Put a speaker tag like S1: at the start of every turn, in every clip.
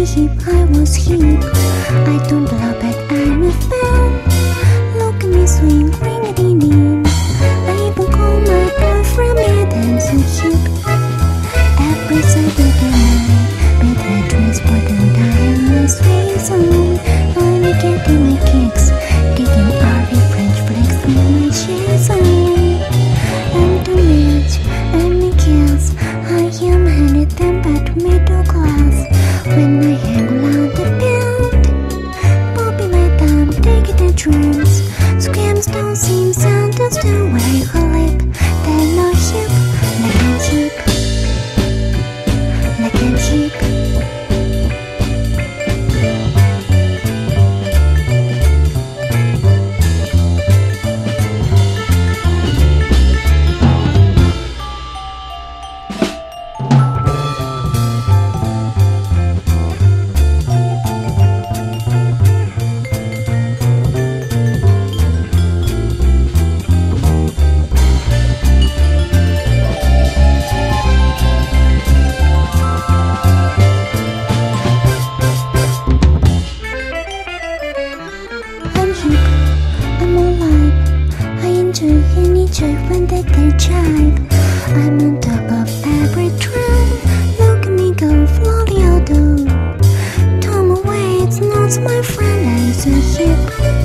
S1: hip, I was hip. I don't blow but I'm a fan. Look at me swing, ring-a-ding-ding. I even call my boyfriend mad and so hip. Every Saturday night, better dress for the time my sweet song. I'm getting my kicks, digging RV French flicks with my shades on. I'm too rich, I'm a kiss. I am handed them back to middle class. When I hang around the band, popping my thumb, taking the drums. Screams don't seem to understand where you live. They're not hip, like I'm hip, like I'm hip. I'm alive. I enjoy any joy when they jive. I'm on top of every trend. Look at me go, floaty although. Tom away, it's not my friend. I'm so hip.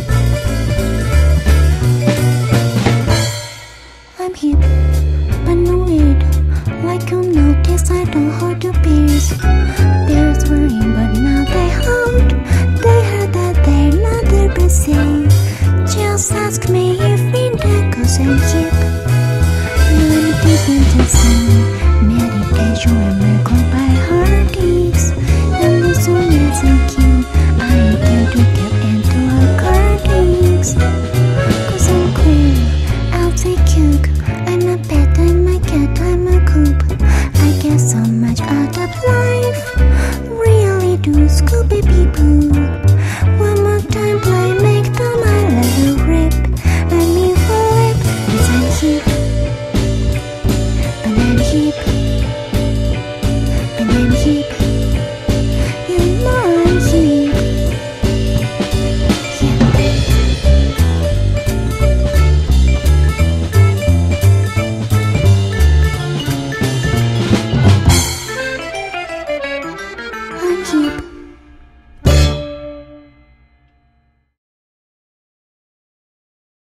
S1: I'm hip, but no weird. Like you notice, I don't hold your beers.